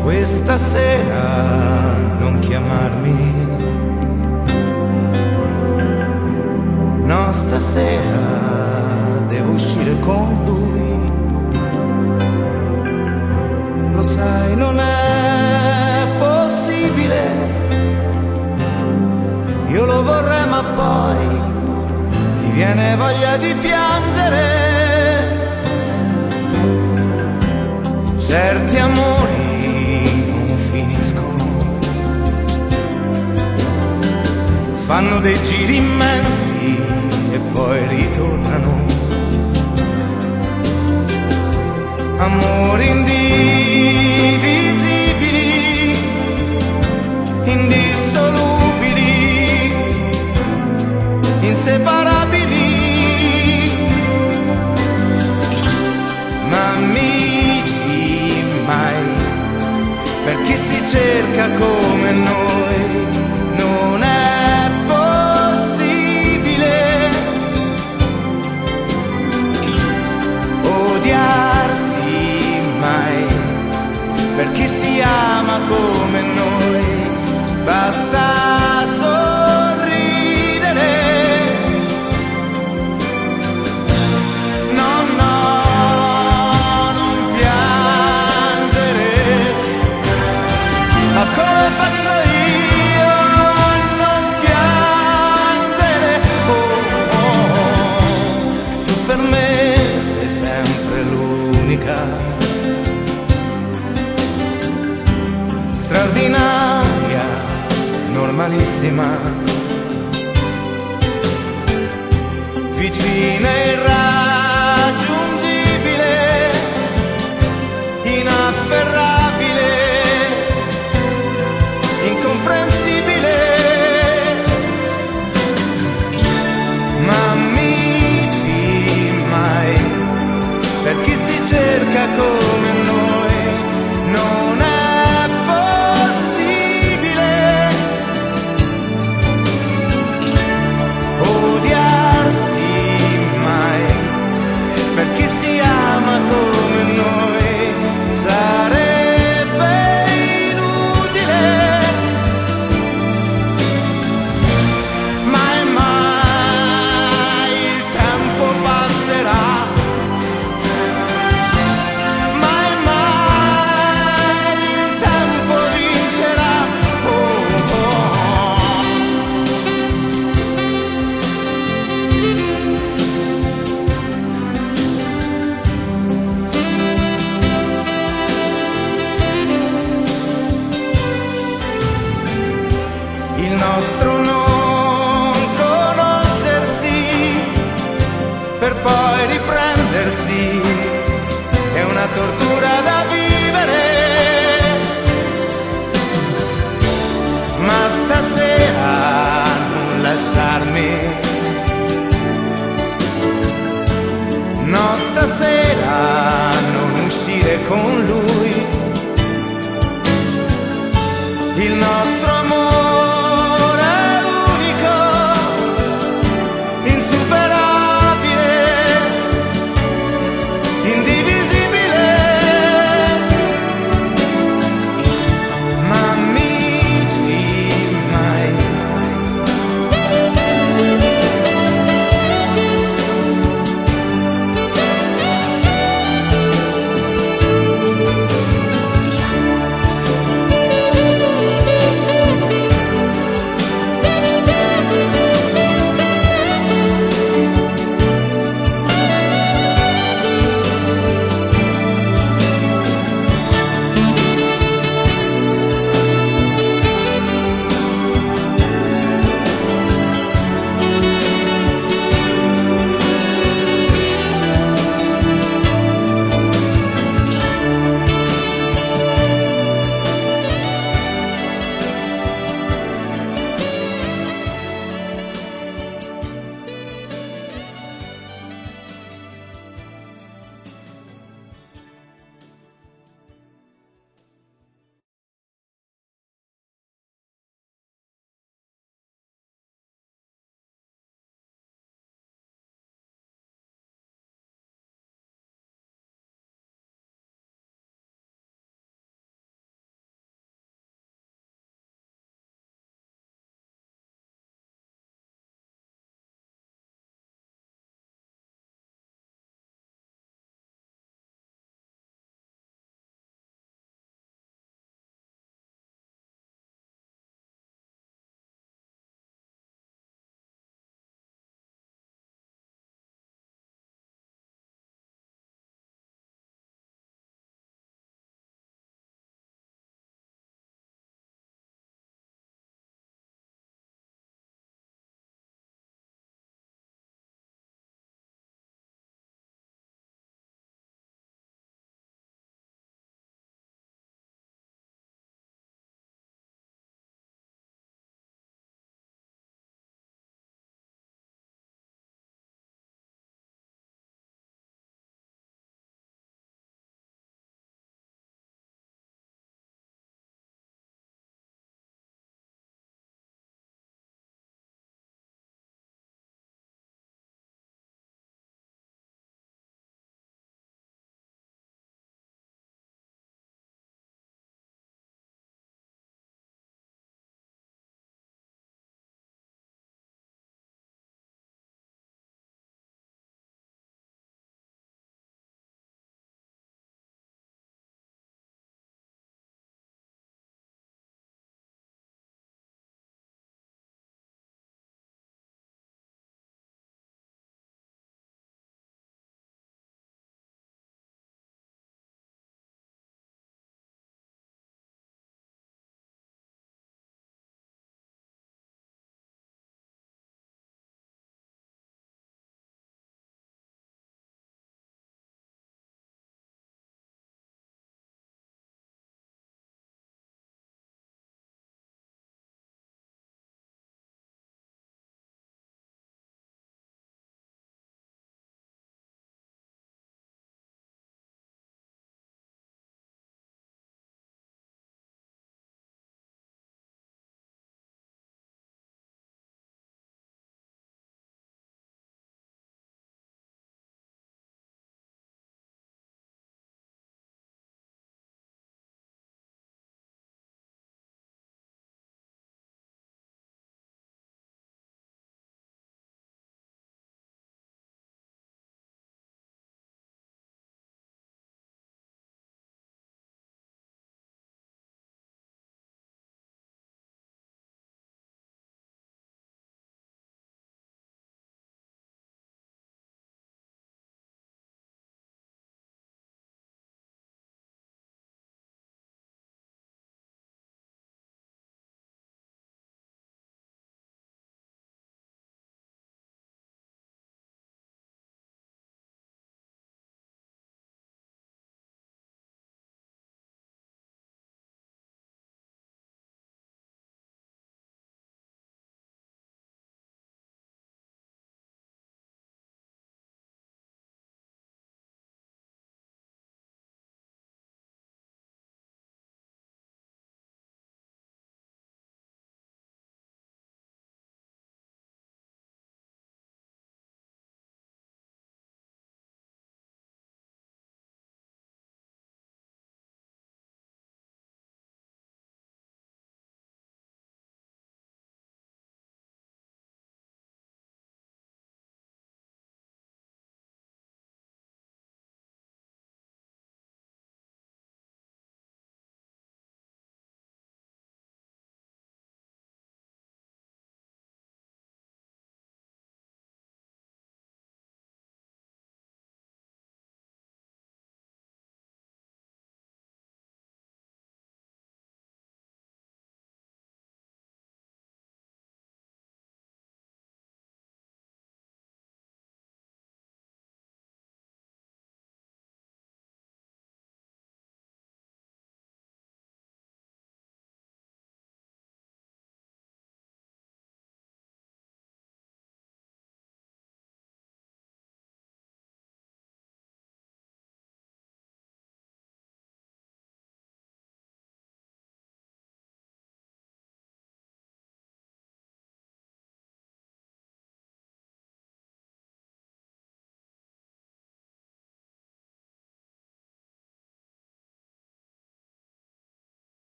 Questa sera non chiamarmi, no, stasera devo uscire con lui. Lo sai, non è possibile, io lo vorrei ma poi mi viene voglia di piangere. Certi amori fanno dei giri immensi e poi ritornano. Amori indivisibili, indissolubili, inseparabili, ma amici mai, per chi si cerca come noi. Non è possibile odiarsi mai, per chi si ama come noi. Basta sorridere, no, no, non piangere, ma come faccio io? Per me sei sempre l'unica, straordinaria, normalissima, vicina e irraggiungibile, inafferrabile, incomprensibile, ma per chi si cerca come noi. Non è possibile odiarsi mai, per chi si ama come noi. Sarebbe inutile, mai mai il tempo passerà. Il nostro non conoscersi per poi riprendersi è una tortura da vivere, ma stasera non lasciarmi, no, stasera non uscire con lui. Il nostro amore è unico, insuperabile, indivisibile, ma amici mai.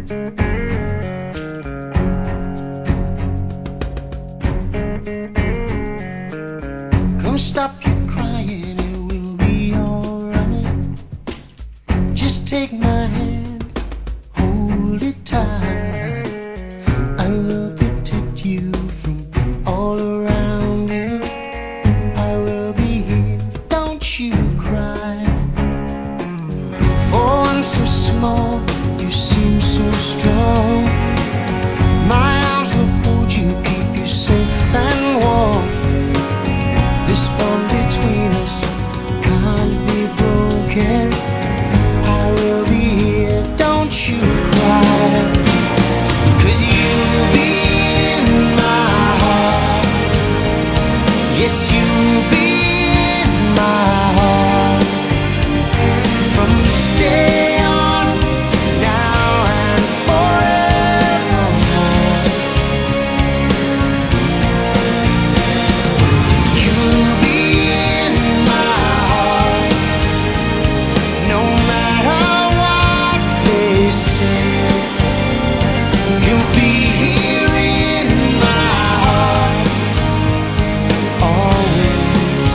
Come stop your crying, it will be alright. Just take my hand, hold it tight. I will protect you from all around you. I will be here, don't you cry. For one so small, you seem so strong. My arms will hold you, keep you safe and warm. This bond between us can't be broken. I will be here, don't you cry. 'Cause you'll be in my heart. Yes, you'll be in my heart. From this day on, now and forevermore. You'll be in my heart, no matter what they say. You'll be here in my heart, always.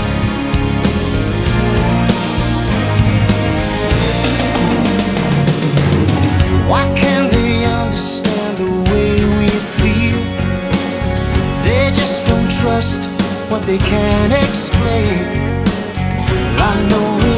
Why can't they understand the way we feel? They just don't trust what they can't explain. I know